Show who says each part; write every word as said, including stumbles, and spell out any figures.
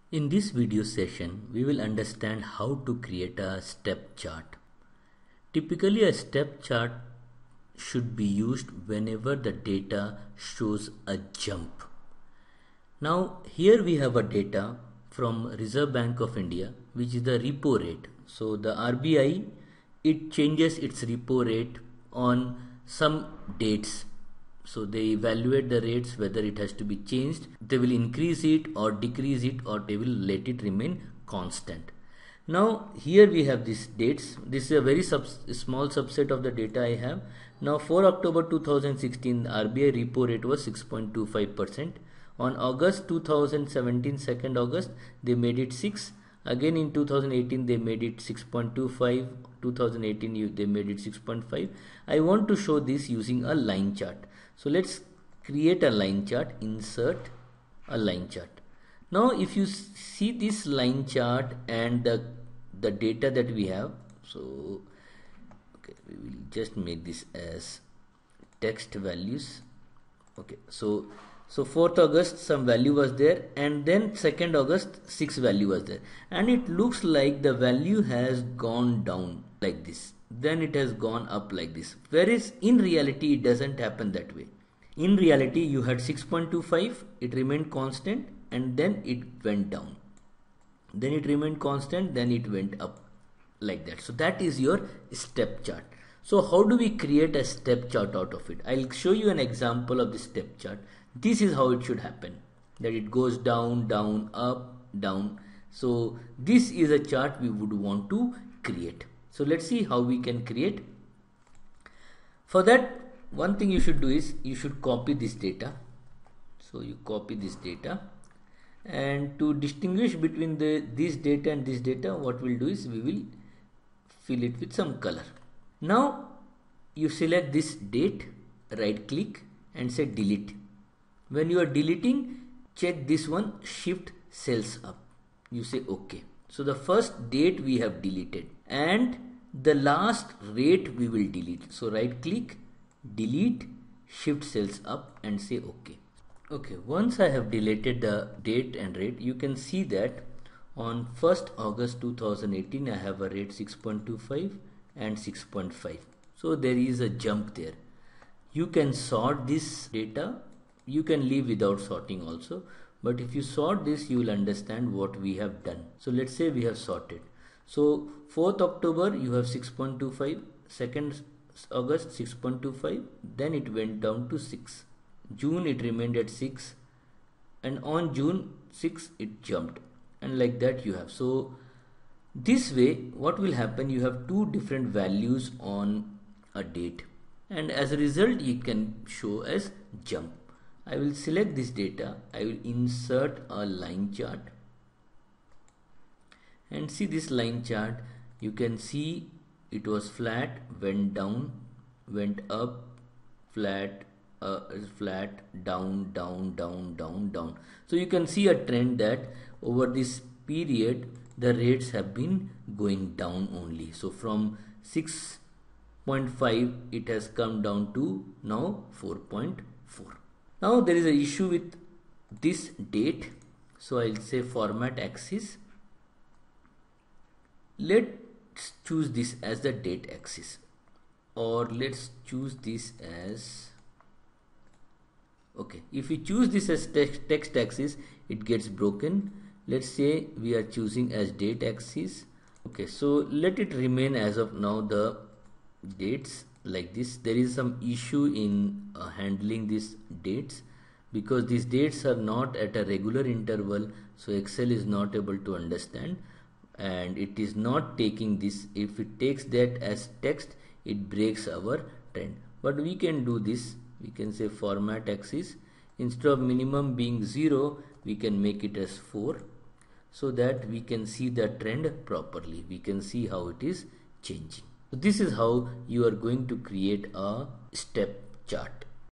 Speaker 1: In this video session, we will understand how to create a step chart. Typically, a step chart should be used whenever the data shows a jump. Now, here we have a data from Reserve Bank of India, which is the repo rate. So, the R B I, it changes its repo rate on some dates. So they evaluate the rates, whether it has to be changed, they will increase it or decrease it, or they will let it remain constant. Now here we have these dates. This is a very sub small subset of the data I have. Now for October two thousand sixteen, R B I repo rate was six point two five percent. On August two thousand seventeen, second August, they made it six. Again in two thousand eighteen they made it six point two five. two thousand eighteen they made it six point five. I want to show this using a line chart. So let's create a line chart, insert a line chart. Now if you see this line chart and the, the data that we have, so okay, we will just make this as text values. Okay, so so fourth August some value was there, and then second August six value was there, and it looks like the value has gone down like this, then it has gone up like this, whereas in reality it doesn't happen that way. In reality you had six point two five, it remained constant, and then it went down, then it remained constant, then it went up like that. So that is your step chart. So how do we create a step chart out of it? I'll show you an example of the step chart. This is how it should happen, that it goes down, down, up, down. So this is a chart we would want to create. So let's see how we can create. For that, one thing you should do is you should copy this data. So you copy this data, and to distinguish between the this data and this data, what we'll do is we will fill it with some color. Now you select this date, right click and say delete. When you are deleting, check this one, shift cells up. You say OK. So the first date we have deleted, and the last rate we will delete. So right click, delete, shift cells up and say OK. Okay, once I have deleted the date and rate, you can see that on first August two thousand eighteen I have a rate six point two five and six point five. So there is a jump there. You can sort this data, you can leave without sorting also, but if you sort this you will understand what we have done. So let's say we have sorted. So fourth October you have six point two five, second August six point two five, then it went down to six. June it remained at six, and on June six it jumped, and like that you have. So this way what will happen, you have two different values on a date, and as a result you can show as jump. I will select this data, I will insert a line chart, and see this line chart. You can see it was flat, went down, went up, flat, uh, flat, down, down, down, down, down. So you can see a trend that over this period the rates have been going down only. So from six point five it has come down to now four point four. Now there is an issue with this date. So I'll say format axis. Let's choose this as the date axis, or let's choose this as, okay, if we choose this as text, text axis it gets broken. Let's say we are choosing as date axis. Okay, so let it remain as of now the dates like this. There is some issue in uh, handling these dates, because these dates are not at a regular interval, so Excel is not able to understand, and it is not taking this. If it takes that as text, it breaks our trend. But we can do this. We can say format axis, instead of minimum being zero we can make it as four, so that we can see the trend properly. We can see how it is changing. So this is how you are going to create a step chart.